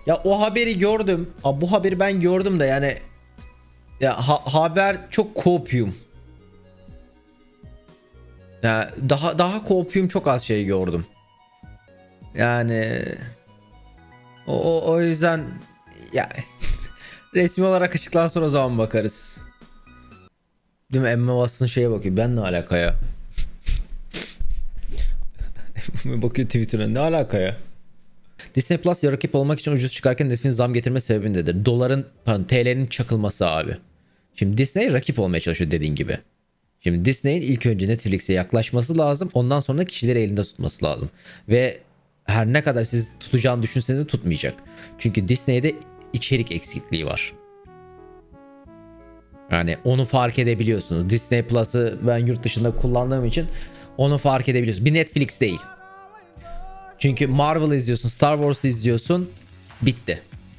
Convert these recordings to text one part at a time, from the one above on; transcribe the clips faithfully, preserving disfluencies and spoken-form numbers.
Ya o haberi gördüm. Aa, bu haberi ben gördüm de yani ya ha- haber çok kopyum. Ya daha daha kopyum çok az şey gördüm. Yani o, o, o yüzden ya resmi olarak açıklansın o zaman bakarız. Değil mi? Emma Watson şeye bakıyor. Ben ne alaka ya? Bakıyor Twitter'a, ne alaka ya? Disney Plus ya rakip olmak için ucuz çıkarken Netflix'in zam getirme sebebindedir. Doların, pardon T L'nin çakılması abi. Şimdi Disney rakip olmaya çalışıyor dediğin gibi. Şimdi Disney'in ilk önce Netflix'e yaklaşması lazım. Ondan sonra kişileri elinde tutması lazım. Ve her ne kadar siz tutacağını düşünseniz de tutmayacak. Çünkü Disney'de içerik eksikliği var. Yani onu fark edebiliyorsunuz. Disney Plus'ı ben yurt dışında kullandığım için onu fark edebiliyorsunuz. Bir Netflix değil. Çünkü Marvel izliyorsun, Star Wars izliyorsun, bitti.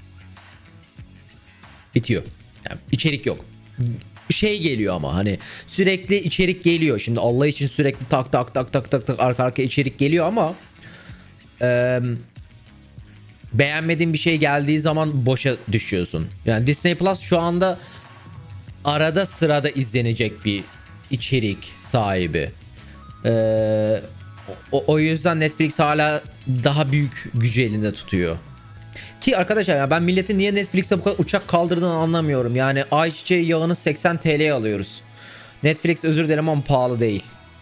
Bitiyor. Yani içerik yok. Şey geliyor ama hani sürekli içerik geliyor. Şimdi Allah için sürekli tak tak tak tak tak tak arka arka içerik geliyor ama e, beğenmediğin bir şey geldiği zaman boşa düşüyorsun. Yani Disney Plus şu anda arada sırada izlenecek bir içerik sahibi. Ee, o, o yüzden Netflix hala daha büyük gücü elinde tutuyor. Ki arkadaşlar ya ben milletin niye Netflix'e bu kadar uçak kaldırdığını anlamıyorum. Yani ayçiçeği yağını seksen T L'ye alıyoruz. Netflix özür dilerim ama pahalı değil.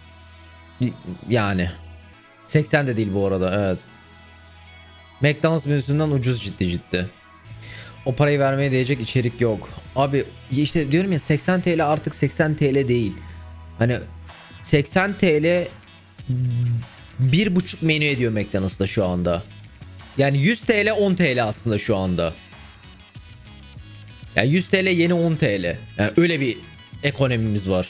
Yani seksen de değil bu arada, evet. McDonald's menüsünden ucuz ciddi ciddi. O parayı vermeye değecek içerik yok. Abi işte diyorum ya seksen T L artık seksen T L değil. Hani seksen T L bir buçuk menü ediyor McDonald's'ta şu anda. Yani yüz T L on T L aslında şu anda. Yani yüz T L yeni on T L. Yani öyle bir ekonomimiz var.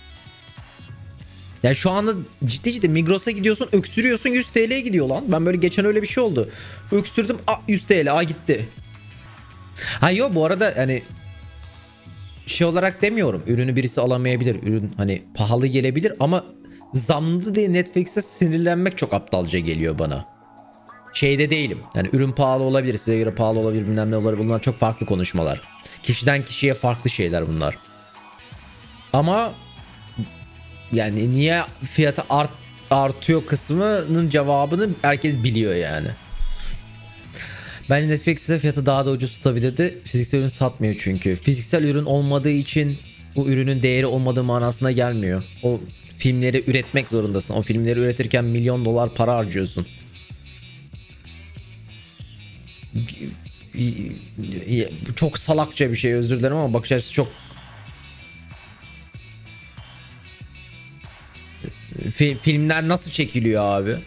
Yani şu anda ciddi ciddi Migros'a gidiyorsun, öksürüyorsun, yüz T L'ye gidiyor lan. Ben böyle geçen öyle bir şey oldu. Öksürdüm, a yüz T L, a gitti. Ha yok bu arada yani şey olarak demiyorum. Ürünü birisi alamayabilir. Ürün hani pahalı gelebilir ama zamlı diye Netflix'e sinirlenmek çok aptalca geliyor bana. Şeyde değilim. Yani ürün pahalı olabilir, size göre pahalı olabilir, bilmem ne olabilir. Bunlar çok farklı konuşmalar. Kişiden kişiye farklı şeyler bunlar. Ama yani niye fiyatı art, artıyor kısmının cevabını herkes biliyor yani. Bence Netflix ise fiyatı daha da ucuz tutabilirdi. Fiziksel ürün satmıyor çünkü. Fiziksel ürün olmadığı için bu ürünün değeri olmadığı manasına gelmiyor. O filmleri üretmek zorundasın. O filmleri üretirken milyon dolar para harcıyorsun. Çok salakça bir şey, özür dilerim ama bakış açısı çok Fi- filmler nasıl çekiliyor abi?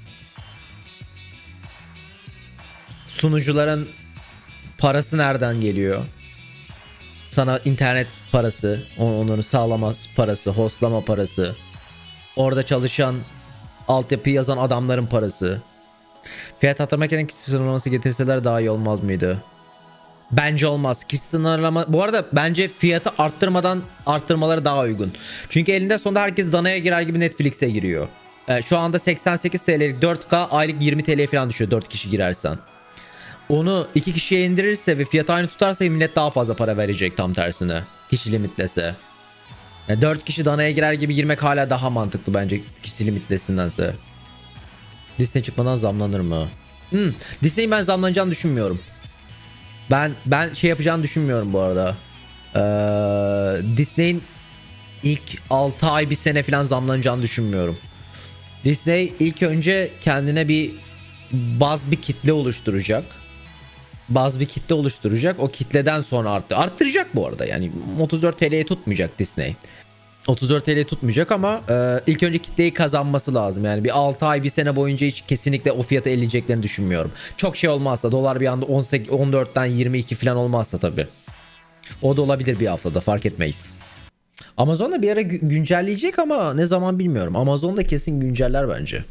Sunucuların parası nereden geliyor? Sana internet parası, onları sağlama parası, hostlama parası, orada çalışan, altyapı yazan adamların parası. Fiyat atlamak kişi sınırlaması getirseler daha iyi olmaz mıydı? Bence olmaz. Kişi sınırlama... Bu arada bence fiyatı arttırmadan arttırmaları daha uygun. Çünkü elinde sonunda herkes danaya girer gibi Netflix'e giriyor. Ee, şu anda seksen sekiz T L'lik dört K aylık yirmi T L falan düşüyor dört kişi girersen. Onu iki kişiye indirirse ve fiyatı aynı tutarsa millet daha fazla para verecek tam tersine. Kişi limitlese. Yani dört kişi danaya girer gibi girmek hala daha mantıklı bence kişi limitlesindense. Disney çıkmadan zamlanır mı? Hmm, Disney'in ben zamlanacağını düşünmüyorum. Ben ben şey yapacağını düşünmüyorum bu arada. Ee, Disney'in ilk altı ay bir sene falan zamlanacağını düşünmüyorum. Disney ilk önce kendine bir baz bir kitle oluşturacak. Baz bir kitle oluşturacak. O kitleden sonra arttı. Arttıracak bu arada. Yani otuz dört T L'ye tutmayacak Disney. otuz dört T L'ye tutmayacak ama e, ilk önce kitleyi kazanması lazım. Yani bir altı ay bir sene boyunca hiç kesinlikle o fiyatı elleyeceklerini düşünmüyorum. Çok şey olmazsa, dolar bir anda on sekiz, on dörtten yirmi iki falan olmazsa tabii. O da olabilir bir haftada, fark etmeyiz. Amazon da bir ara gü- güncelleyecek ama ne zaman bilmiyorum. Amazon da kesin günceller bence.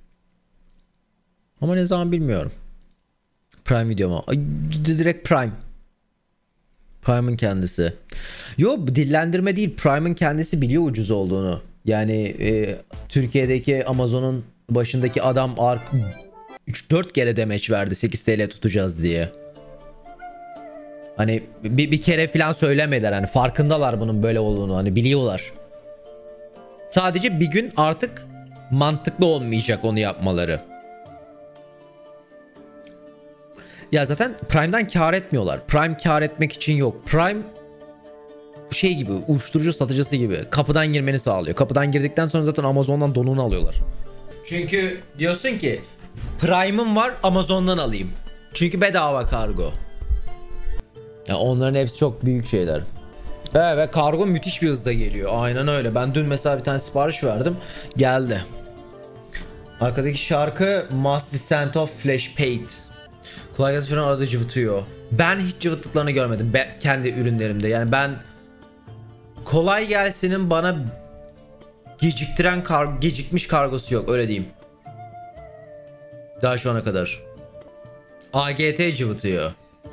Ama ne zaman bilmiyorum. Prime Video mu? Ay, direkt Prime. Prime'ın kendisi. Yo, dillendirme değil. Prime'ın kendisi biliyor ucuz olduğunu. Yani e, Türkiye'deki Amazon'un başındaki adam üç dört kere demeç verdi sekiz T L tutacağız diye. Hani bir, bir kere falan söylemediler. Hani farkındalar bunun böyle olduğunu. Hani biliyorlar. Sadece bir gün artık mantıklı olmayacak onu yapmaları. Ya zaten Prime'den kar etmiyorlar. Prime kar etmek için yok. Prime şey gibi, uyuşturucu satıcısı gibi. Kapıdan girmeni sağlıyor. Kapıdan girdikten sonra zaten Amazon'dan donunu alıyorlar. Çünkü diyorsun ki Prime'ım var, Amazon'dan alayım. Çünkü bedava kargo. Ya onların hepsi çok büyük şeyler. Evet, ve kargo müthiş bir hızda geliyor. Aynen öyle. Ben dün mesela bir tane sipariş verdim. Geldi. Arkadaki şarkı Must Descent of Flash Paint. Kolay gelsin falan arada cıvıtıyor. Ben hiç cıvıttıklarını görmedim. Ben, kendi ürünlerimde. Yani ben kolay gelsinin bana geciktiren kar gecikmiş kargosu yok. Öyle diyeyim. Daha şu ana kadar. A G T cıvıtıyor.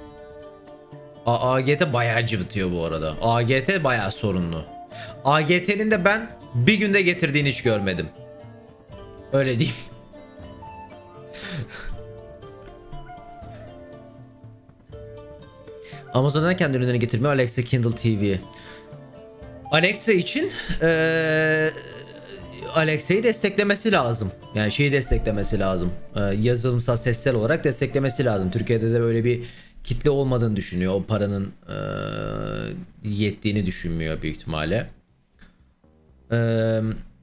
A AGT bayağı cıvıtıyor bu arada. A G T bayağı sorunlu. A G T'nin de ben bir günde getirdiğini hiç görmedim. Öyle diyeyim. Amazon'dan kendi ürünlerini getirmiyor. Alexa Kindle T V. Alexa için ee, Alexa'yı desteklemesi lazım. Yani şeyi desteklemesi lazım. Ee, yazılımsal sessel olarak desteklemesi lazım. Türkiye'de de böyle bir kitle olmadığını düşünüyor. O paranın e, yettiğini düşünmüyor büyük ihtimalle. E,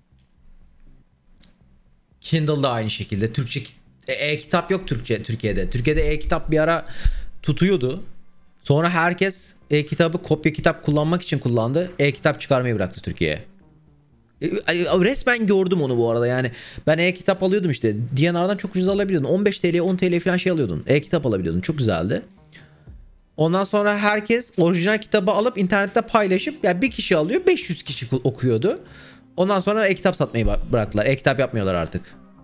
Kindle da aynı şekilde. Türkçe e-kitap yok Türkçe Türkiye'de. Türkiye'de e-kitap bir ara tutuyordu. Sonra herkes e-kitabı kopya kitap kullanmak için kullandı. E-kitap çıkarmayı bıraktı Türkiye'ye. Resmen gördüm onu bu arada, yani ben e-kitap alıyordum işte. D and R'dan çok ucuz alabiliyordun. on beş TL on TL falan şey alıyordun. E-kitap alabiliyordun. Çok güzeldi. Ondan sonra herkes orijinal kitabı alıp internette paylaşıp, yani bir kişi alıyor beş yüz kişi okuyordu. Ondan sonra e-kitap satmayı bıraktılar. E-kitap yapmıyorlar artık.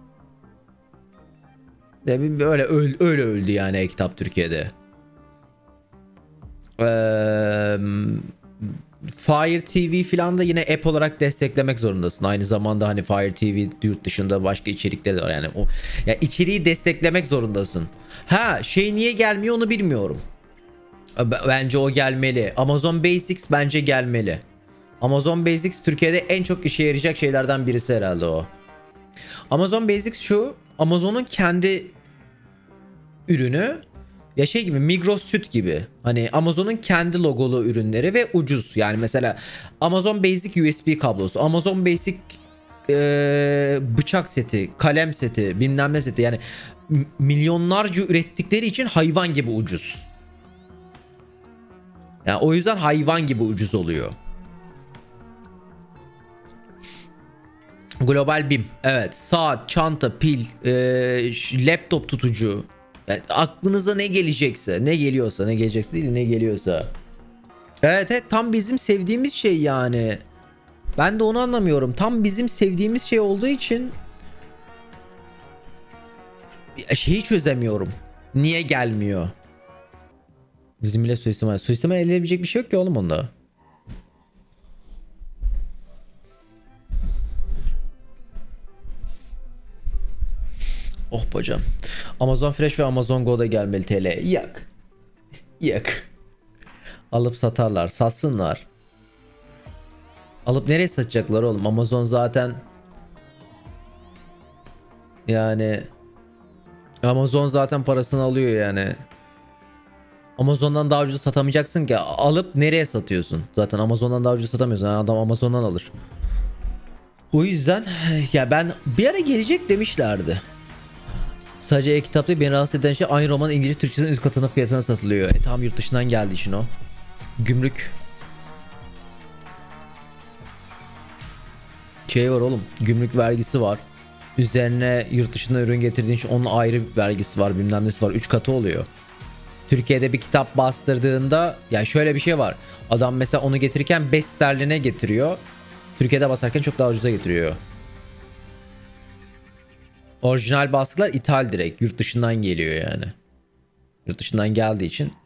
Öyle öyle, öyle öldü yani e-kitap Türkiye'de. Eee Fire T V filan da yine app olarak desteklemek zorundasın. Aynı zamanda hani Fire T V yurt dışında başka içerikleri de var. Yani o ya yani içeriği desteklemek zorundasın. Ha şey niye gelmiyor onu bilmiyorum. Bence o gelmeli. Amazon Basics bence gelmeli. Amazon Basics Türkiye'de en çok işe yarayacak şeylerden birisi herhalde o. Amazon Basics şu, Amazon'un kendi ürünü. Ya şey gibi, Migros süt gibi. Hani Amazon'un kendi logolu ürünleri ve ucuz. Yani mesela Amazon Basic U S B kablosu, Amazon Basic ee, bıçak seti, kalem seti, bilmem ne seti. Yani milyonlarca ürettikleri için hayvan gibi ucuz. Yani o yüzden hayvan gibi ucuz oluyor. Global B I M. Evet. Saat, çanta, pil, ee, laptop tutucu. Yani aklınıza ne gelecekse, ne geliyorsa, ne gelecekse değil, ne geliyorsa. Evet, evet, tam bizim sevdiğimiz şey yani. Ben de onu anlamıyorum. Tam bizim sevdiğimiz şey olduğu için şeyi çözemiyorum. Niye gelmiyor? Bizim bile suistimal. Suistimal edilebilecek bir şey yok ki oğlum onda. Oh hocam. Amazon Fresh ve Amazon Go'da gelmeli T L. Yak. Yak. Alıp satarlar. Satsınlar. Alıp nereye satacaklar oğlum? Amazon zaten yani Amazon zaten parasını alıyor yani. Amazon'dan daha ucuz satamayacaksın ki. Alıp nereye satıyorsun? Zaten Amazon'dan daha ucuz satamıyorsun. Yani adam Amazon'dan alır. O yüzden ya ben bir ara gelecek demişlerdi. Sadece e-kitapta beni rahatsız eden şey aynı roman İngilizce Türkçesinin üst katına fiyatına satılıyor. E, tam yurt dışından geldi işin o. Gümrük. Şey var oğlum. Gümrük vergisi var. Üzerine yurt dışından ürün getirdiğin için onun ayrı bir vergisi var. Bilmem nesi var. üç katı oluyor. Türkiye'de bir kitap bastırdığında yani şöyle bir şey var. Adam mesela onu getirirken beş sterline getiriyor. Türkiye'de basarken çok daha ucuza getiriyor. Orijinal baskılar ithal direkt. Yurt dışından geliyor yani. Yurt dışından geldiği için